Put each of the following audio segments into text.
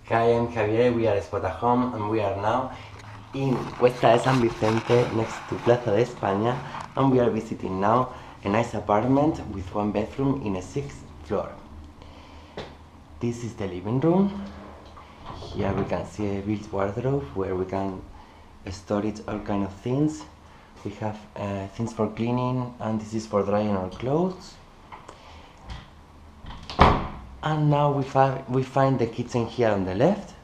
Hi, I'm Javier, we are Spotahome and we are now in Cuesta de San Vicente next to Plaza de España, and we are visiting now a nice apartment with one bedroom in a 6th floor. This is the living room. Here we can see a built wardrobe where we can store it all kind of things. We have things for cleaning, and this is for drying our clothes. And now we find the kitchen here on the left.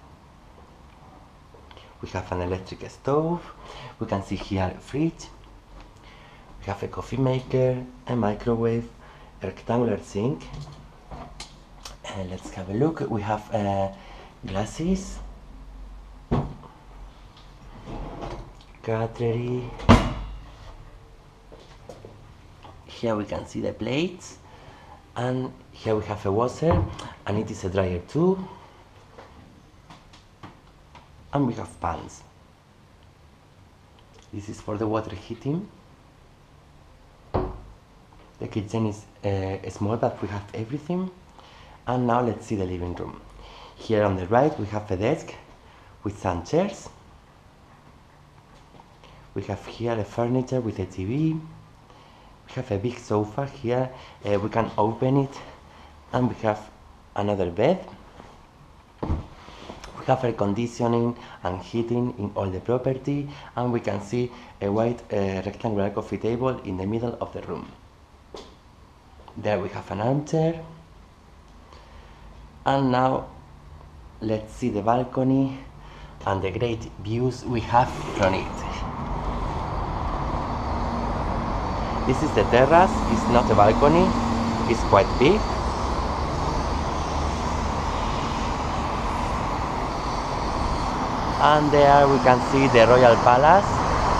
We have an electric stove. We can see here a fridge. We have a coffee maker, a microwave, a rectangular sink. And let's have a look. We have glasses, cutlery. Here we can see the plates. And here we have a washer, and it is a dryer too. And we have pans. This is for the water heating. The kitchen is small, but we have everything. And now let's see the living room. Here on the right we have a desk with some chairs. We have here a furniture with a TV. We have a big sofa here, we can open it, and we have another bed. We have air conditioning and heating in all the property, and we can see a white rectangular coffee table in the middle of the room. There we have an armchair. And now let's see the balcony and the great views we have from it. This is the terrace. It's not a balcony, it's quite big. And there we can see the Royal Palace.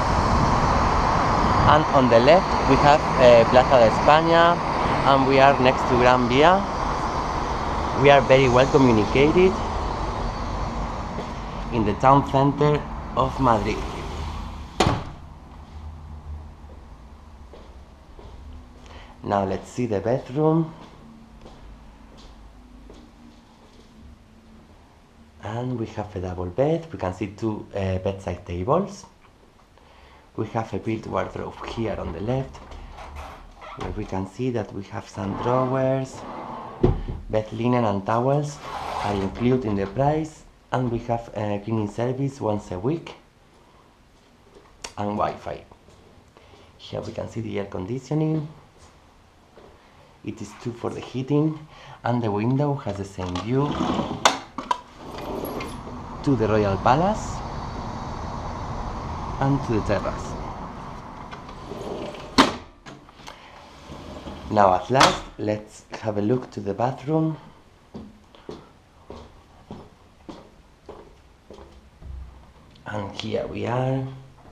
And on the left we have Plaza de España, and we are next to Gran Via. We are very well communicated in the town center of Madrid. Now let's see the bedroom. And we have a double bed. We can see two bedside tables. We have a built wardrobe here on the left, where we can see that we have some drawers. Bed linen and towels are included in the price, and we have a cleaning service once a week and Wi-Fi. Here we can see the air conditioning. It is too for the heating, and the window has the same view to the Royal Palace and to the terrace. Now at last, let's have a look to the bathroom. And here we are.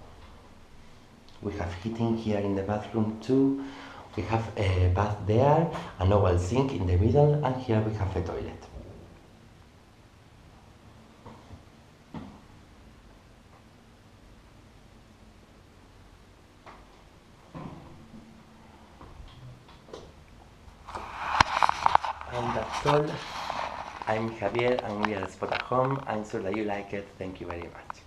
We have heating here in the bathroom too. We have a bath there, an oval sink in the middle, and here we have a toilet. And that's all. I'm Javier and we are at Spotahome. I'm sure that you like it. Thank you very much.